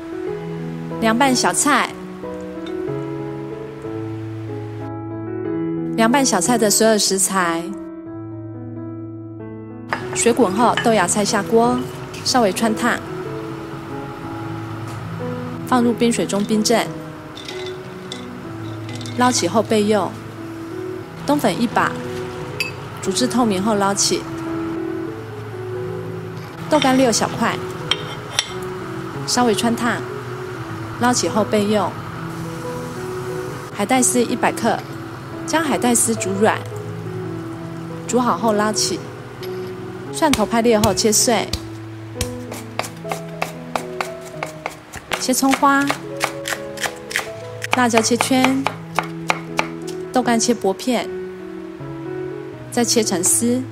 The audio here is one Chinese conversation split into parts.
凉拌小菜。凉拌小菜的所有食材：水滚后，豆芽菜下锅，稍微汆烫，放入冰水中冰镇，捞起后备用。冬粉1把，煮至透明后捞起。豆干6小块，稍微汆烫，捞起后备用。海带丝100克，将海带丝煮软，煮好后捞起。蒜头拍裂后切碎，切葱花，辣椒切圈，豆干切薄片，再切成丝。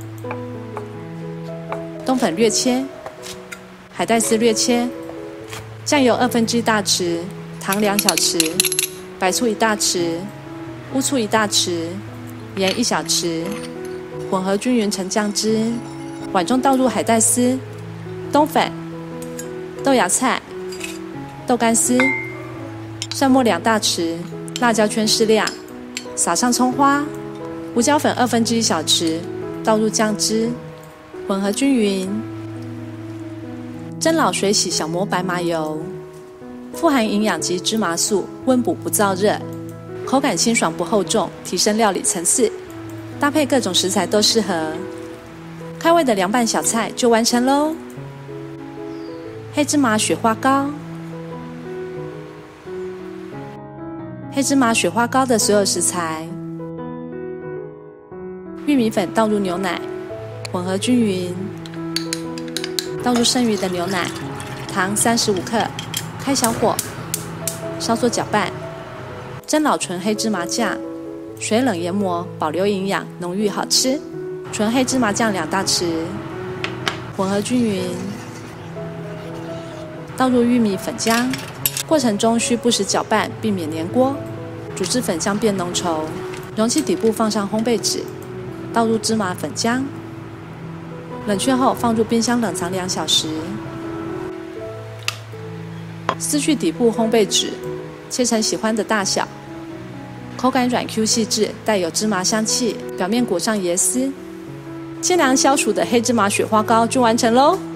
冬粉略切，海带丝略切，酱油1/2大匙，糖2小匙，白醋1大匙，乌醋1大匙，盐1小匙，混合均匀成酱汁。碗中倒入海带丝、冬粉、豆芽菜、豆干丝、蒜末2大匙，辣椒圈适量，撒上葱花，胡椒粉1/2小匙，倒入酱汁，混合均匀。蒸老水洗小磨白麻油，富含营养及芝麻素，温补不燥热，口感清爽不厚重，提升料理层次，搭配各种食材都适合。开胃的凉拌小菜就完成喽！黑芝麻雪花糕。黑芝麻雪花糕的所有食材：玉米粉倒入牛奶，混合均匀，倒入剩余的牛奶，糖35克，开小火，稍作搅拌。蒸老纯黑芝麻酱，水冷研磨，保留营养，浓郁好吃。纯黑芝麻酱2大匙，混合均匀，倒入玉米粉浆，过程中需不时搅拌，避免粘锅。煮至粉浆变浓稠，容器底部放上烘焙纸，倒入芝麻粉浆，冷却后放入冰箱冷藏2小时。撕去底部烘焙纸，切成喜欢的大小，口感软 Q 细致，带有芝麻香气，表面裹上椰丝。清凉消暑的黑芝麻雪花糕就完成喽！